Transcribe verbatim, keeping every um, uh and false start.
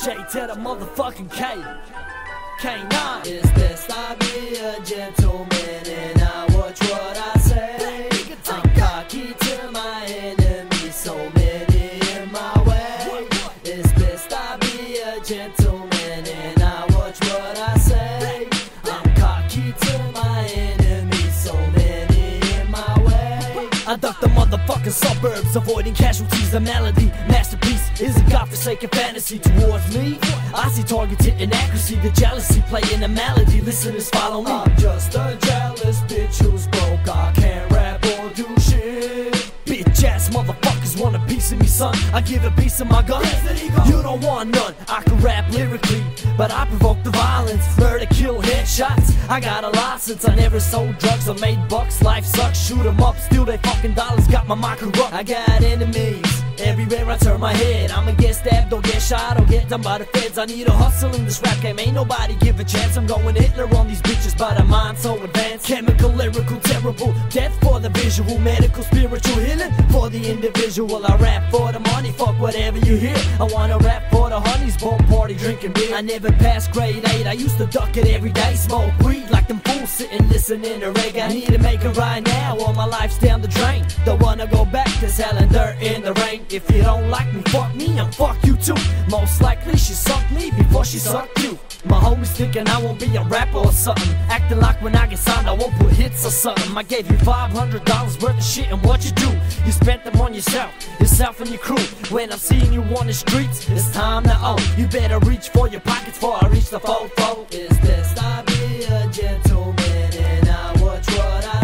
J to the motherfucking K. K nine. It's best I be a gentleman and I watch what I say. I'm cocky to my enemies, so many in my way. It's best I be a gentleman and I watch what I say. I'm cocky to my enemies, so many in my way. I duck the motherfucking suburbs, avoiding casualties. The melody, masterpiece, is a godforsaken fantasy towards me. I see targeted inaccuracy, the jealousy playing the melody. Listeners follow me. I'm just a jealous bitch who's broke. I can't rap or do shit. Bitch ass motherfuckers want a piece of me, son. I give a piece of my gun. You don't want none. I can rap lyrically, but I provoke the violence. Murder, kill, headshots. I got a license. I never sold drugs or made bucks. Life sucks. Shoot 'em up, steal their fucking dollars. Got my mind corrupt. I got enemies everywhere I turn my head. I'ma get stabbed or get shot or get done by the feds. I need a hustle in this rap game. Ain't nobody give a chance. I'm going Hitler on these bitches, but a mind so advanced. Chemical, lyrical, terrible. Death for the visual, medical, spiritual healing for the individual. I rap for the money, fuck whatever you hear. I wanna rap for the honeys, bomb party, drinking beer. I never passed grade eight, I used to duck it every day. Smoke weed like them fools sitting listening to reggae. I need to make it right now or my life's down the drain. Don't wanna go back to selling dirt in the rain. If you don't like me, fuck me and fuck you too. Most likely she sucked me before she sucked you. My homies thinking I won't be a rapper or something, acting like when I get signed I won't put hits or something. I gave you five hundred dollars worth of shit and what you do? You spent them on yourself, yourself and your crew. When I'm seeing you on the streets, it's time to own. You better reach for your pockets before I reach the fofo. It's best I be a gentleman and I watch what I